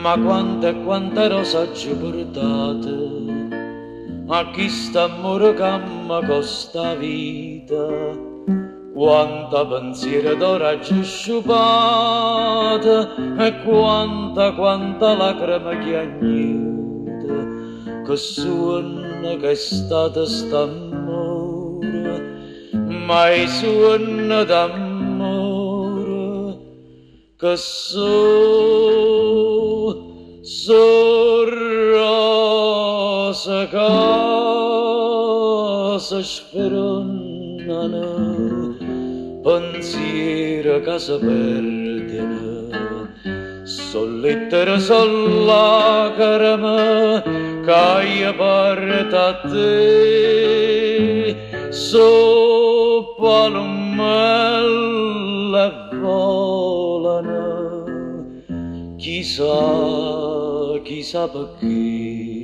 Ma quante e quante rose ci portate a chi sta amore che mi costa vita, quanta pensiero d'ora ci sciupate e quanta lacrima chiagnita, che suona che è stata st'amore, mai suona d'amore, che rose che si sferonnano, pensieri che si perdono, son lettere, son lacrime che io porto a te, son palomelle volano, chissà perché.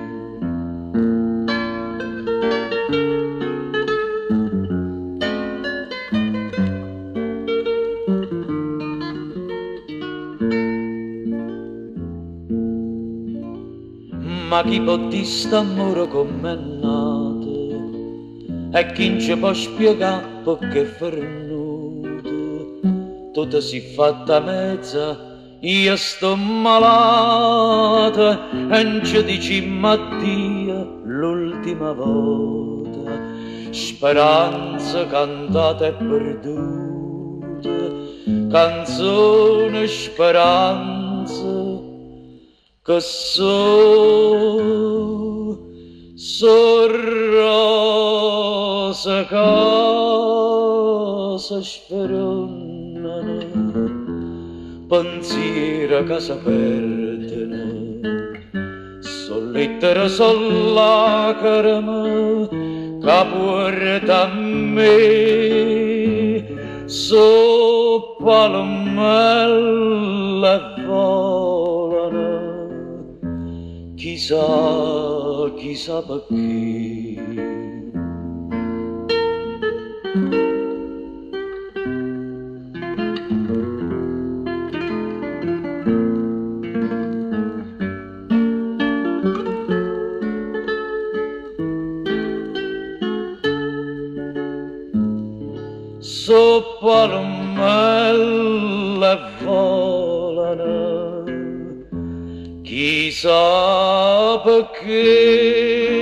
Ma chi può dire st'amore com'è nato e chi non ci può spiegare perché è fernuto, tutto si è fatta mezza, io sto malata e non ci dici Mattia l'ultima volta, speranza cantata e perduta, canzone speranza che rose che si sferonnano, pensieri che si perdono, son lettere, son lacrime che porta a me, son palomelle volano, chissà perché. So palomelle volano, chissà perché.